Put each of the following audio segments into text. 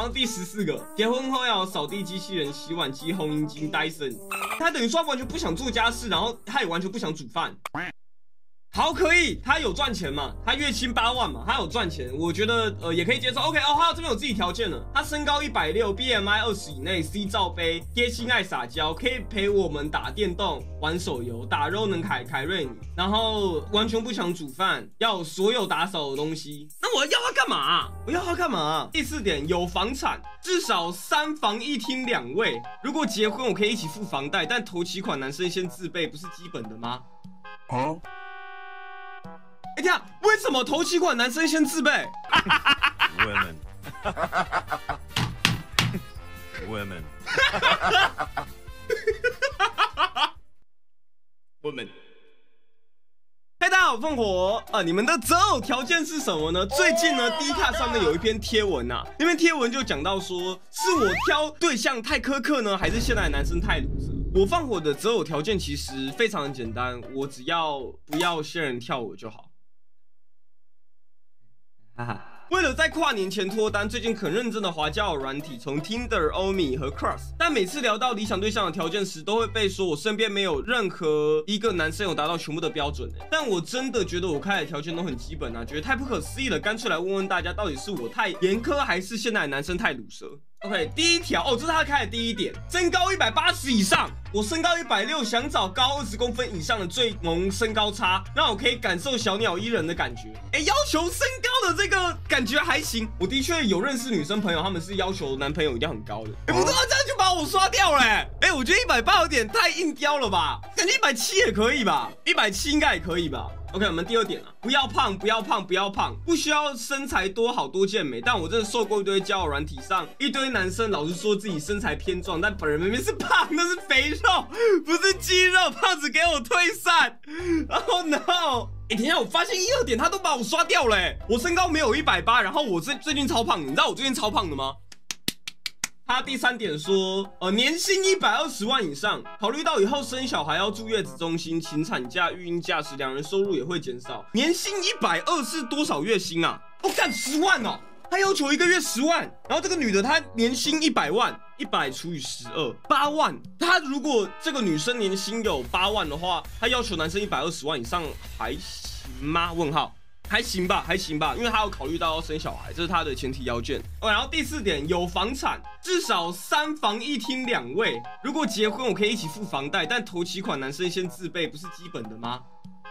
后第14个，结婚后要有扫地机器人、洗碗机、烘衣机、Dyson。他等于说他完全不想做家事，然后他也完全不想煮饭。好，可以，他有赚钱嘛？他月薪8万嘛？他有赚钱，我觉得也可以接受。OK 哦，还有这边有自己条件了，他身高160 ，BMI 20以内 ，C 罩杯，贴心爱撒娇，可以陪我们打电动、玩手游，打肉能凯瑞你，然后完全不想煮饭，要有所有打扫的东西。那我要他干嘛？我要他干嘛？第4点，有房产，至少3房1厅2卫。如果结婚，我可以一起付房贷，但头期款男生先自备，不是基本的吗？哦。哎，这样为什么头期款男生先自备 ？Women 嘿，大家好，凤火你们的择偶条件是什么呢？最近呢，Dcard上面有一篇贴文啊，那篇贴文就讲到说，是我挑对象太苛刻呢，还是现在的男生太鲁蛇？我放火的择偶条件其实非常的简单，我只要不要仙人跳我就好。为了在跨年前脱单，最近很认真的滑交友软体，从 Tinder、Omi 和 Cross， 但每次聊到理想对象的条件时，都会被说我身边没有任何一个男生有达到全部的标准。但我真的觉得我开的条件都很基本啊，觉得太不可思议了，干脆来问问大家，到底是我太严苛，还是现在的男生太鲁蛇？OK， 第一条这是他开的第一点，身高180以上。我身高160，想找高20公分以上的最萌身高差，让我可以感受小鸟依人的感觉。要求身高的这个感觉还行。我的确有认识女生朋友，他们是要求男朋友一定要很高的。不对啊，这样就把我刷掉了。我觉得180有点太硬雕了吧？感觉170也可以吧？170应该也可以吧？OK， 我们第2点啊，不要胖，不要胖，不要胖，不需要身材多好多健美。但我真的受过一堆交友软体上一堆男生，老是说自己身材偏壮，但本人明明是胖，那是肥肉，不是肌肉，胖子给我退散。Oh no！ 等一下，我发现1、2点他都把我刷掉了。我身高没有180，然后我最近超胖，你知道我最近超胖的吗？他第3点说，年薪120万以上，考虑到以后生小孩要住月子中心，请产假、育婴假时，2人收入也会减少。年薪120是多少月薪啊？干10万哦！他要求1个月10万，然后这个女的她年薪100万，100除以12，8万。她如果这个女生年薪有8万的话，她要求男生120万以上还行吗？问号。还行吧，还行吧，因为他有考虑到要生小孩，这是他的前提要件。然后第4点，有房产，至少3房1厅2卫。如果结婚，我可以一起付房贷，但头期款男生先自备，不是基本的吗？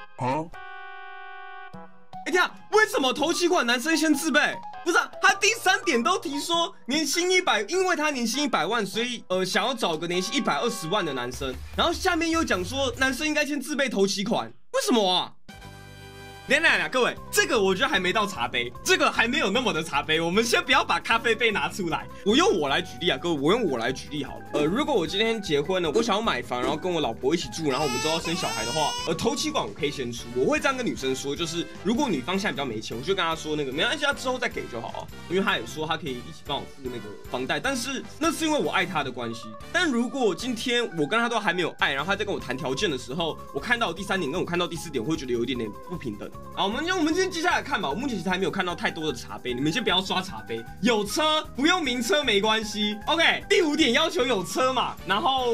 这样为什么头期款男生先自备？不是他第3点都提说年薪100，因为他年薪100万，所以想要找个年薪120万的男生。然后下面又讲说男生应该先自备头期款，为什么啊？来，各位，这个我觉得还没到茶杯，这个还没有那么的茶杯。我们先不要把咖啡杯拿出来。我用我来举例啊，各位，我用我来举例好了。如果我今天结婚了，我想要买房，然后跟我老婆一起住，然后我们之后要生小孩的话，头期款我可以先出。我会这样跟女生说，就是如果女方现在比较没钱，我就跟她说那个没关系，她之后再给就好啊。因为她也说她可以一起帮我付那个房贷，但是那是因为我爱她的关系。但如果今天我跟她都还没有爱，然后她在跟我谈条件的时候，我看到第3点跟我看到第4点，我会觉得有一点点不平等。好，我们今天接下来看吧。我目前其实还没有看到太多的茶杯，你们先不要刷茶杯。有车不用名车没关系。OK， 第5点要求有车嘛，然后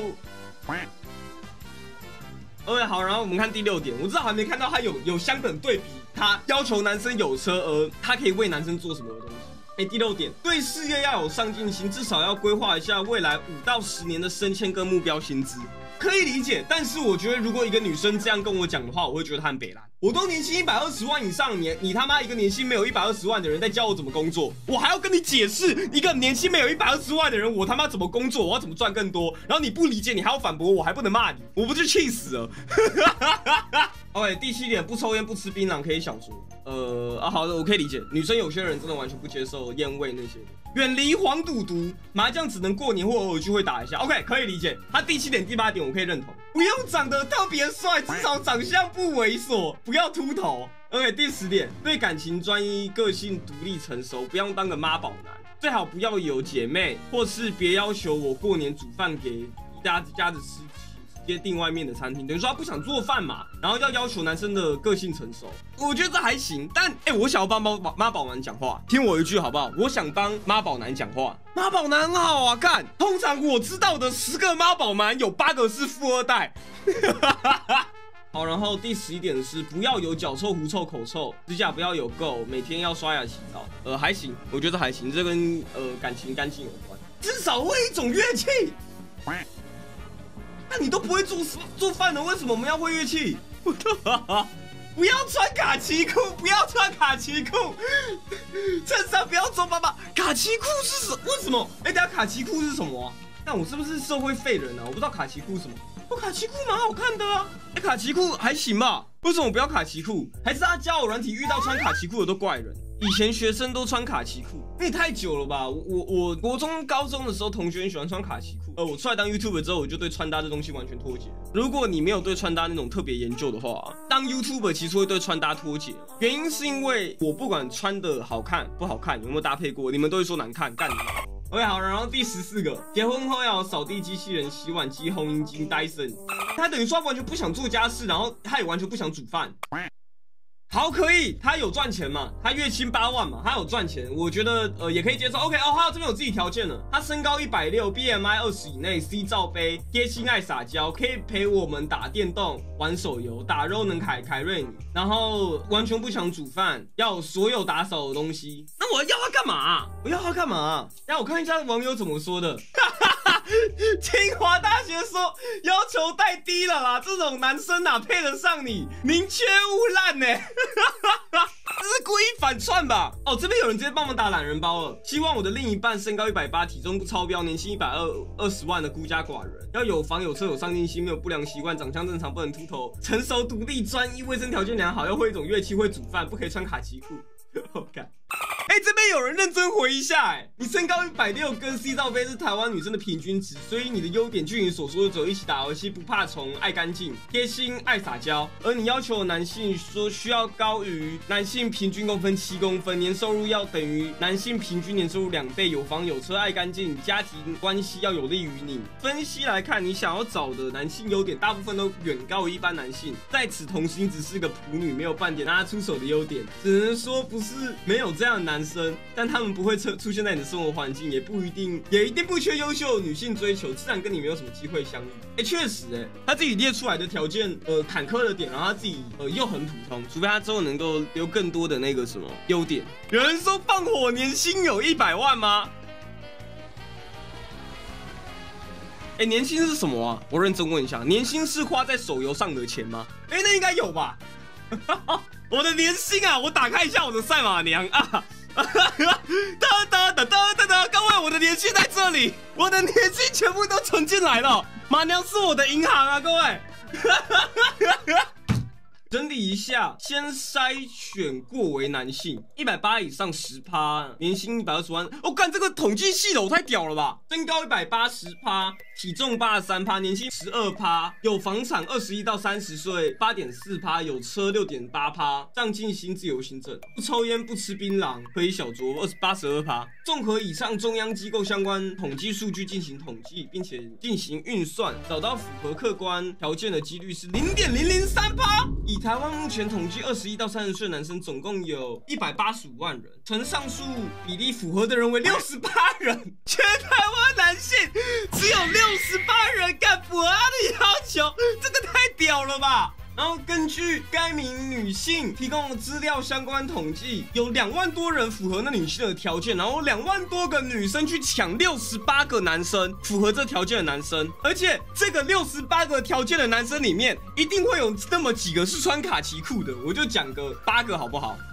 OK 好，然后我们看第6点，我知道还没看到他有相等对比，他要求男生有车，而他可以为男生做什么的东西。第6点，对事业要有上进心，至少要规划一下未来5到10年的升迁跟目标薪资。可以理解，但是我觉得如果一个女生这样跟我讲的话，我会觉得她很北蓝。我都年薪120万以上，你他妈一个年薪没有120万的人在教我怎么工作，我还要跟你解释一个年薪没有120万的人，我他妈怎么工作，我要怎么赚更多，然后你不理解，你还要反驳我，还不能骂你，我不就气死了？OK， 第7点，不抽烟不吃槟榔可以小酌。好的，我可以理解，女生有些人真的完全不接受烟味那些的。远离黄赌毒，麻将只能过年或偶尔聚会打一下。OK， 可以理解。他第7点、第8点我可以认同，不用长得特别帅，至少长相不猥琐，不要秃头。OK， 第10点，对感情专一，个性独立成熟，不用当个妈宝男，最好不要有姐妹，或是别要求我过年煮饭给一家子吃。 接订外面的餐厅，等于说他不想做饭嘛，然后要求男生的个性成熟，我觉得这还行。但我想要帮妈宝男讲话，听我一句好不好？我想帮妈宝男讲话，妈宝男很好啊，干！通常我知道的10个妈宝男有8个是富2代。好，然后第11点是不要有脚臭、狐臭、口臭，指甲不要有垢，每天要刷牙洗澡。还行，我觉得还行，这跟感情干净有关，至少会一种乐器。那你都不会做饭的，为什么我们要会乐器？不要穿卡其裤，不要穿卡其裤，衬衫不要穿爸爸。卡其裤是为什么？等下卡其裤是什么啊？那我是不是社会废人啊？我不知道卡其裤是什么。卡其裤蛮好看的啊，卡其裤还行吧？为什么不要卡其裤？还是他交友软体遇到穿卡其裤的都怪人？以前学生都穿卡其裤，那也太久了吧？我国中、高中的时候，同学很喜欢穿卡其裤。我出来当 YouTuber 之后，我就对穿搭这东西完全脱节。如果你没有对穿搭那种特别研究的话，当 YouTuber 其实会对穿搭脱节。原因是因为我不管穿的好看不好看，有没有搭配过，你们都会说难看，干你。OK， 好，然后第14个，结婚后要有扫地机器人、洗碗机、烘衣机、Dyson。他等于说他完全不想做家事，然后他也完全不想煮饭。好，可以，他有赚钱嘛？他月薪8万嘛？他有赚钱，我觉得也可以接受。OK， 还有这边有自己条件了，他身高160 ，BMI 20以内 ，C 罩杯，贴心爱撒娇，可以陪我们打电动、玩手游、打肉能凯瑞你，然后完全不想煮饭，要有所有打扫的东西。那我要他干嘛？我要他干嘛？让我看一下网友怎么说的。清华大学说要求太低了啦，这种男生哪配得上你？宁缺毋滥呢。这是故意反串吧？这边有人直接帮忙打懒人包了。希望我的另一半身高180，体重不超标，年薪120万的孤家寡人，要有房有车有上进心，没有不良习惯，长相正常，不能秃头，成熟独立专一，卫生条件良好，要会一种乐器，会煮饭，不可以穿卡其裤。看。这边有人认真回一下，你身高160跟 C 罩杯是台湾女生的平均值，所以你的优点据你所说的只有一起打游戏，不怕虫，爱干净，贴心，爱撒娇。而你要求男性说需要高于男性平均公分7公分，年收入要等于男性平均年收入2倍，有房有车，爱干净，家庭关系要有利于你。分析来看，你想要找的男性优点大部分都远高于一般男性，在此同时你只是个普女，没有半点拿得出手的优点，只能说不是没有这样的男生，但他们不会出现在你的生活环境，也一定不缺优秀的女性追求，自然跟你没有什么机会相遇。确实，他自己列出来的条件，坎坷的点，然后他自己又很普通，除非他之后能够留更多的那个什么优点。有人说放火年薪有100万吗？年薪是什么啊？我认真问一下，年薪是花在手游上的钱吗？那应该有吧。我的年薪啊，我打开一下我的赛马娘啊。各位，我的年薪在这里，我的年薪全部都存进来了，马娘是我的银行啊，各位。整理一下，先筛选过为男性，180以上10%，年薪120万。干这个统计系统太屌了吧！身高180%，体重83%，年薪12%，有房产21到30岁8.4%，有车6.8%，上进心自由行政，不抽烟不吃槟榔，可以小酌82%。综合以上中央机构相关统计数据进行统计，并且进行运算，找到符合客观条件的几率是0.003%。以台湾目前统计21到30岁的男生总共有185万人，乘上述比例符合的人为68人，全台湾男性只有68人敢符合他的要求，这个太屌了吧！然后根据该名女性提供的资料相关统计，有2万多人符合那女性的条件，然后2万多个女生去抢68个男生符合这条件的男生，而且这个68个条件的男生里面，一定会有那么几个是穿卡其裤的，我就讲个8个好不好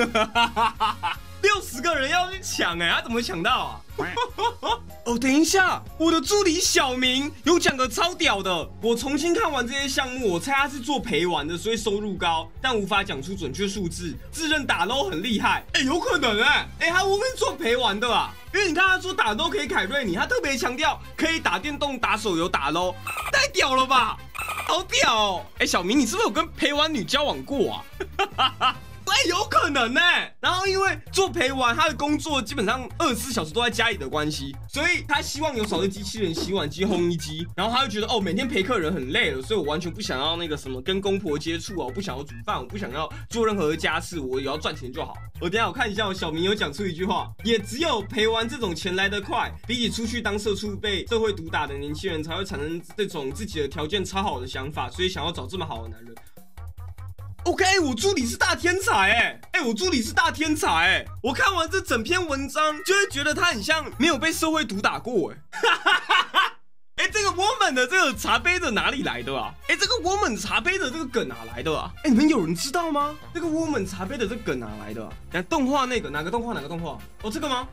？60个人要去抢他怎么抢到啊？等一下，我的助理小明有讲个超屌的。我重新看完这些项目，我猜他是做陪玩的，所以收入高，但无法讲出准确数字。自认打 LOL 很厉害，有可能他会不会做陪玩的啊？因为你看他说打 LOL 可以凯瑞你，他特别强调可以打电动、打手游、打 LOL， 太屌了吧，好屌哦！小明，你是不是有跟陪玩女交往过啊？ 有可能呢。然后因为做陪玩，他的工作基本上24小时都在家里的关系，所以他希望有扫地机器人、洗碗机、烘衣机。然后他就觉得哦，每天陪客人很累了，所以我完全不想要那个什么跟公婆接触啊，我不想要煮饭，我不想要做任何的家事，我也要赚钱就好。我等一下我看一下，小明有讲出一句话，也只有陪玩这种钱来得快，比起出去当社畜被社会毒打的年轻人才会产生这种自己的条件超好的想法，所以想要找这么好的男人。OK， 我助理是大天才我助理是大天才我看完这整篇文章，就会觉得他很像没有被社会毒打过这个 woman 的这个茶杯的哪里来的啊？这个 woman 茶杯的这个梗哪来的啊？你们有人知道吗？这个 woman 茶杯的这个梗哪来的啊？等下动画那个哪个动画？哦，这个吗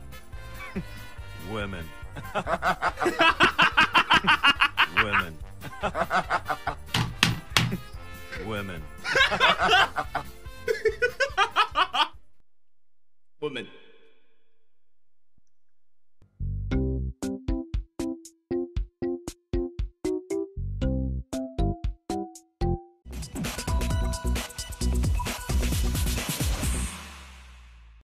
？Women。Women。Women。 Woman。